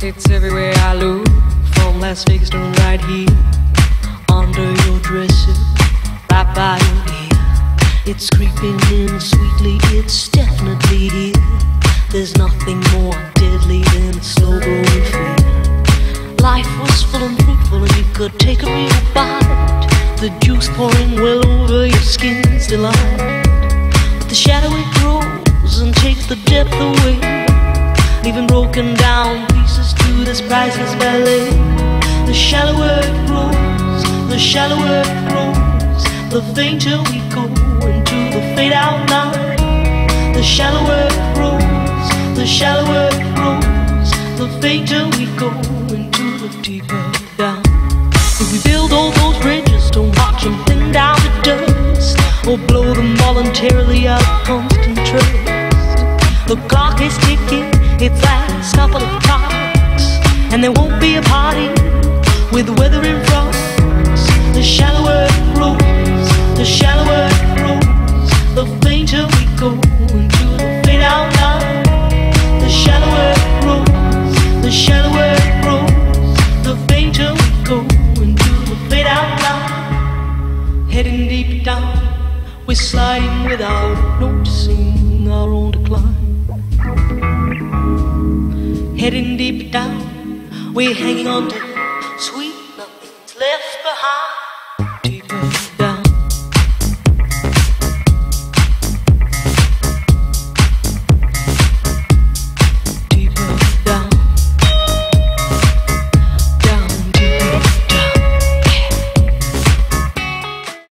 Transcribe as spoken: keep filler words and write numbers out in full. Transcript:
It's everywhere I look, from Las Vegas to right here, under your dresser, right by your ear. It's creeping in sweetly, it's definitely here. There's nothing more deadly than a slow-growing fear. Life was full and fruitful and you could take a real bite. The juice pouring well over your skin's delight. But the shadow it grows and takes the depth away, leaving broken down pieces to this priceless ballet. The shallower it grows, the shallower it grows, the fainter we go into the fade-out night. The shallower it grows, the shallower it grows, the fainter we go into the deeper down. If we build all those bridges, don't watch them thin down to dust, or blow them voluntarily out of constant trust. The clock is ticking, its last couple of clocks, and there won't be a party with weather in front. The shallower it grows, the shallower it grows, the fainter we go into the fade-out night. The shallower it grows, the shallower it grows, the fainter we go into the fade-out night. Heading deep down, we're sliding without noticing our own decline. Heading deep down, we're hanging on to sweet nothing's left behind. Deeper